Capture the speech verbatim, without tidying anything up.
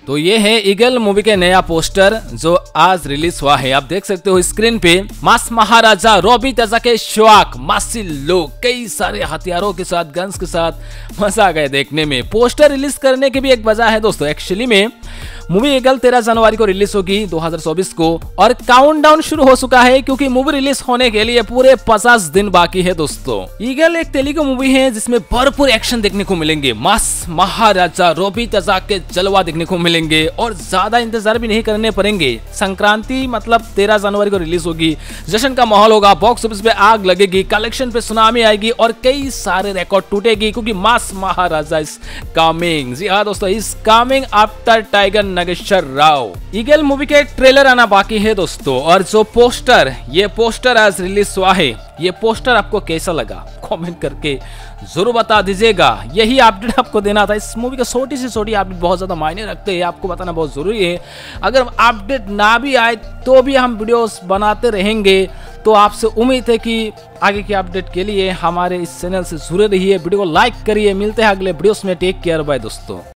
तो ये है ईगल मूवी के नया पोस्टर जो आज रिलीज हुआ है। आप देख सकते हो स्क्रीन पे मास महाराजा रॉबी तजाके शवाक मासी लोग कई सारे हथियारों के साथ, गन्स के साथ, मजा आ गया देखने में। पोस्टर रिलीज करने की भी एक वजह है दोस्तों। एक्चुअली में मूवी ईगल तेरह जनवरी को रिलीज होगी दो हज़ार चौबीस को और काउंटडाउन शुरू हो चुका है क्योंकि मूवी रिलीज होने के लिए पूरे पचास दिन बाकी है दोस्तों। ईगल एक तेलुगु मूवी है जिसमें भरपूर एक्शन देखने को मिलेंगे, मास महाराजा रॉबी तजाके जलवा देखने को मिलेंगे और ज्यादा इंतजार भी नहीं करने पड़ेंगे। संक्रांति मतलब तेरह जनवरी को रिलीज होगी, जश्न का माहौल होगा, बॉक्स ऑफिस पे आग लगेगी, कलेक्शन पे सुनामी आएगी और कई सारे रिकॉर्ड टूटेगी क्योंकि मास महाराजा इज कमिंग। जी हाँ दोस्तों, is coming after Tiger Nageswara Rao. Eagle movie के ट्रेलर आना बाकी है दोस्तों और जो पोस्टर ये पोस्टर आज रिलीज हुआ है, ये पोस्टर आपको कैसा लगा कमेंट करके जरूर बता दीजिएगा। यही अपडेट आपको देना था। इस मूवी का छोटी सी छोटी अपडेट बहुत ज्यादा मायने रखते हैं, आपको बताना बहुत जरूरी है। अगर अपडेट ना भी आए तो भी हम वीडियोस बनाते रहेंगे। तो आपसे उम्मीद है कि आगे की अपडेट के लिए हमारे इस चैनल से जुड़े रहिए, वीडियो को लाइक करिए। मिलते हैं अगले वीडियोस में। टेक केयर, बाय दोस्तों।